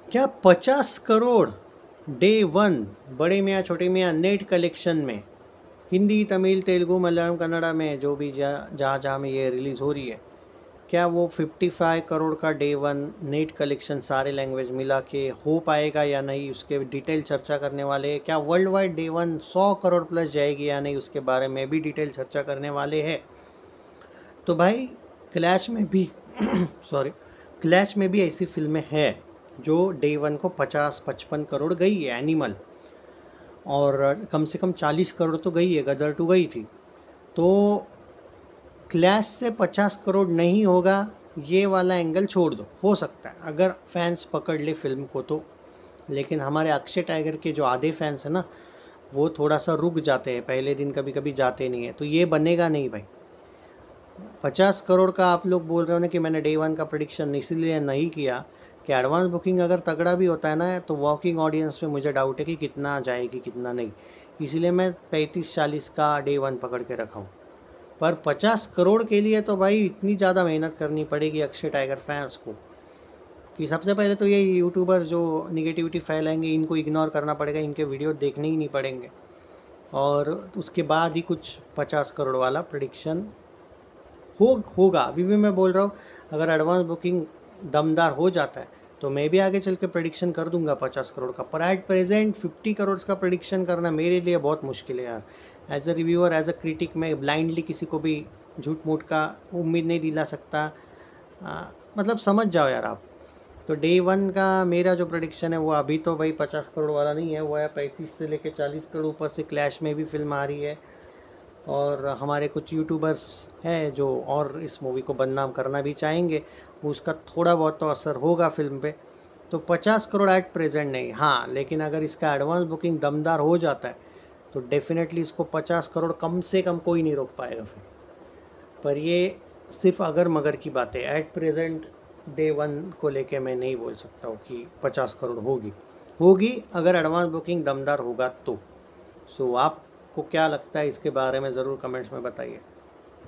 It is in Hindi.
क्या 50 करोड़ डे वन बड़े मियाँ छोटे मियाँ नेट कलेक्शन में, हिंदी तमिल तेलुगु मलयालम कन्नड़ा में जो भी जहाँ जहाँ में ये रिलीज़ हो रही है, क्या वो 55 करोड़ का डे वन नेट कलेक्शन सारे लैंग्वेज मिला के हो पाएगा या नहीं, उसके डिटेल चर्चा करने वाले हैं। क्या world wide day one 100 crore plus जाएगी या नहीं, उसके बारे में भी डिटेल चर्चा करने वाले हैं। तो भाई क्लैश में भी सॉरी क्लैश में भी ऐसी फिल्में हैं जो डे वन को 50-55 करोड़ गई है। एनिमल और कम से कम 40 करोड़ तो गई है, गदर 2 गई थी। तो क्लैश से 50 करोड़ नहीं होगा, ये वाला एंगल छोड़ दो, हो सकता है अगर फैंस पकड़ ले फिल्म को तो। लेकिन हमारे अक्षय टाइगर के जो आधे फैंस हैं ना, वो थोड़ा सा रुक जाते हैं, पहले दिन कभी कभी जाते नहीं है, तो ये बनेगा नहीं भाई। 50 करोड़ का आप लोग बोल रहे हो ना कि मैंने डे वन का प्रेडिक्शन इसलिए नहीं किया कि एडवांस बुकिंग अगर तगड़ा भी होता है ना, तो वॉकिंग ऑडियंस पे मुझे डाउट है कि कितना जाएगी कितना नहीं, इसीलिए मैं 35-40 का डे वन पकड़ के रखा हूँ। पर 50 करोड़ के लिए तो भाई इतनी ज़्यादा मेहनत करनी पड़ेगी अक्षय टाइगर फैंस को कि सबसे पहले तो ये यूट्यूबर जो निगेटिविटी फैलाएंगे इनको इग्नोर करना पड़ेगा, इनके वीडियो देखने ही नहीं पड़ेंगे, और उसके बाद ही कुछ 50 करोड़ वाला प्रेडिक्शन होगा। अभी भी मैं बोल रहा हूँ, अगर एडवांस बुकिंग दमदार हो जाता है तो मैं भी आगे चल के प्रेडिक्शन कर दूंगा 50 करोड़ का। पर एट प्रेजेंट 50 करोड़ का प्रेडिक्शन करना मेरे लिए बहुत मुश्किल है यार। As a reviewer, as a critic, मैं ब्लाइंडली किसी को भी झूठ मूठ का उम्मीद नहीं दिला सकता। मतलब समझ जाओ यार आप। तो डे वन का मेरा जो प्रेडिक्शन है वो अभी तो भाई 50 करोड़ वाला नहीं है, वो है 35 से लेके 40 करोड़। ऊपर से क्लैश में भी फिल्म आ रही है, और हमारे कुछ यूट्यूबर्स हैं जो और इस मूवी को बदनाम करना भी चाहेंगे, उसका थोड़ा बहुत तो असर होगा फिल्म पे। तो 50 करोड़ एट प्रेजेंट नहीं, हाँ, लेकिन अगर इसका एडवांस बुकिंग दमदार हो जाता है तो डेफिनेटली इसको 50 करोड़ कम से कम कोई नहीं रोक पाएगा फिर। पर ये सिर्फ अगर मगर की बात है, एट प्रेजेंट डे वन को लेके मैं नहीं बोल सकता हूँ कि 50 करोड़ होगी अगर एडवांस बुकिंग दमदार होगा तो। सो आपको क्या लगता है इसके बारे में ज़रूर कमेंट्स में बताइए।